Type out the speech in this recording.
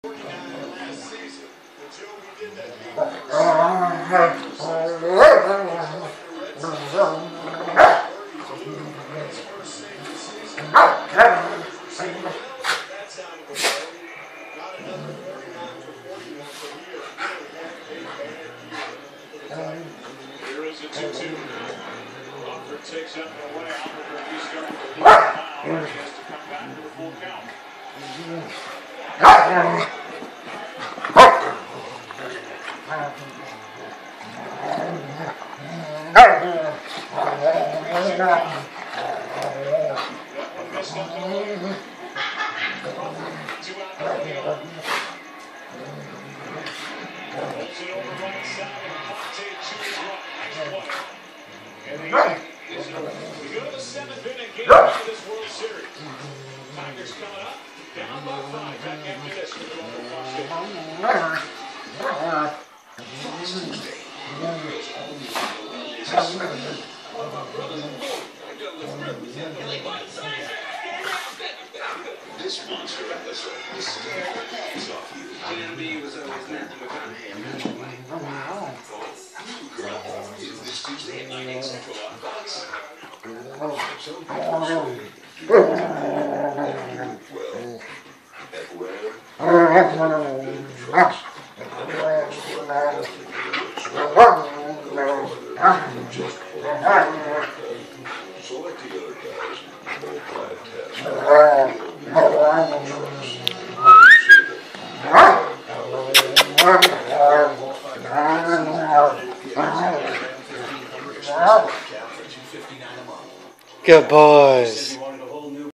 Here is a 2-2. Rockford takes up and away. Albuquerque starting to lead now. Just to come back to the full count. Missed on the way. 2 out for him. Holds it over right side, and Conte cheers right. Nice play. And the eighth is we go to the 7th inning game of this World Series. Tigers coming up, down by 5. Back after this for the local Mastiff. This monster episode will scare the pants off you. GMB was always Matthew McConaughey and Metro Mike. New Girl is this Tuesday at 9, 8 Central on Fox. Well, so like the other guys, no plan test. Good boys.